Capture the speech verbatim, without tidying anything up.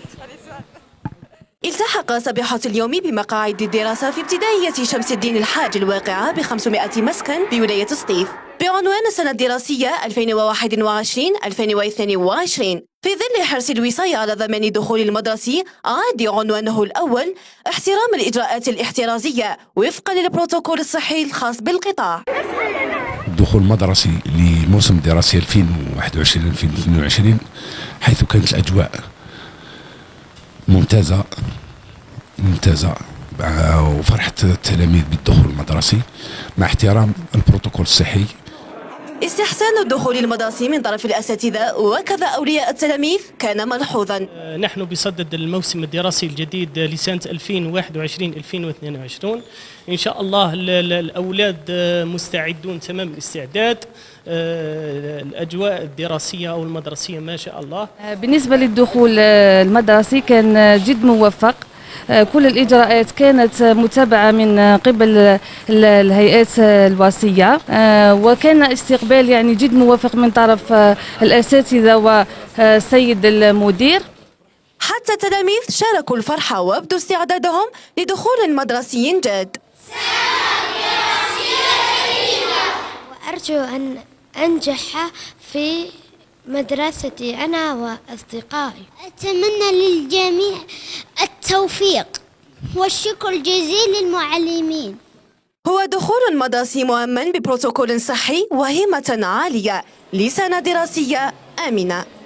التحق صبيحة اليوم بمقاعد الدراسة في ابتدائية شمس الدين الحاج الواقعة ب خمسمائة مسكن بولاية سطيف بعنوان السنة الدراسية ألفين وواحد وعشرين ألفين واثنين وعشرين، في ظل حرص الوصاية على ضمان دخول المدرسي عاد عنوانه الأول احترام الإجراءات الاحترازية وفقا للبروتوكول الصحي الخاص بالقطاع. الدخول المدرسي للموسم الدراسي ألفين وواحد وعشرين ألفين واثنين وعشرين حيث كانت الأجواء ممتازة ممتازة وفرحة التلاميذ بالدخول المدرسي مع احترام البروتوكول الصحي. استحسان الدخول المدرسي من طرف الأساتذة وكذا أولياء التلاميذ كان ملحوظا. نحن بصدد الموسم الدراسي الجديد لسنة ألفين وواحد وعشرين ألفين واثنين وعشرين، إن شاء الله الأولاد مستعدون تمام الاستعداد. الأجواء الدراسية أو المدرسية ما شاء الله. بالنسبة للدخول المدرسي كان جد موفق، كل الإجراءات كانت متابعة من قبل الهيئات الوصية، وكان استقبال يعني جد موفق من طرف الأساتذة والسيد المدير. حتى التلاميذ شاركوا الفرحة وابدوا استعدادهم لدخول مدرسي جاد. وأرجو أن أنجح في مدرستي أنا وأصدقائي. أتمنى للجميع التوفيق والشكر الجزيل للمعلمين. هو دخول مدرسي مؤمن ببروتوكول صحي وهمة عالية لسنة دراسية آمنة.